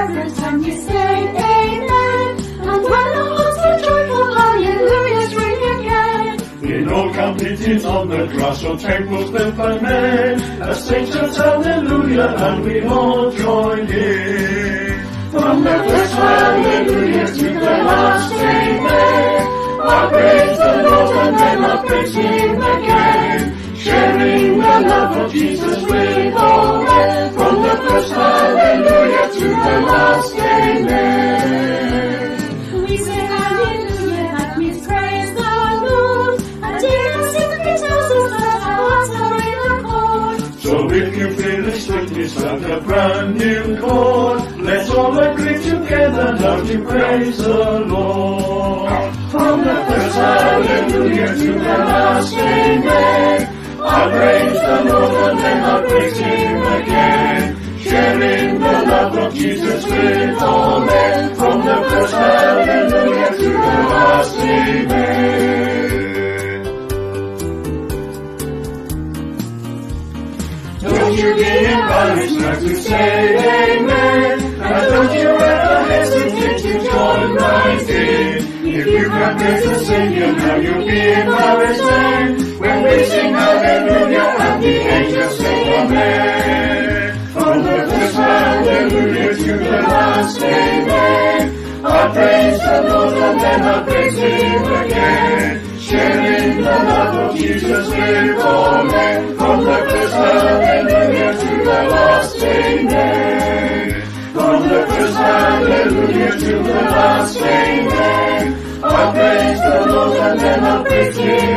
reverence and we say amen. And when our hearts are joyful, hallelujahs ring again. In all completed on the grass or temples built by men, as saints shout hallelujah and we all join in. From the first hallelujah to the last amen, I praise the Lord and then I praise Him again, sharing the love of Jesus with all men. From the first hallelujah to the last amen. We say hallelujah, that means praise the Lord. And dear sympathy tells us that our hearts are in accord. So if you feel the sweetness of a brand new chord, let's all agree together now to praise the Lord. From the first hallelujah to the last amen, I praise the Lord and then I praise Him again, sharing the love of Jesus with all men. From the first hallelujah to the last amen. Don't you be embarrassed not to say amen, and don't you ever hesitate to join right in. If you can't praise the Savior, now you'll be embarrassed then, when we sing hallelujah and the angels say amen. From the first hallelujah to the last amen, I praise the Lord and then I praise Him again, sharing the love of Jesus with all men. From the first hallelujah to the last amen. From the first hallelujah to the last amen, I praise the Lord and then I praise Him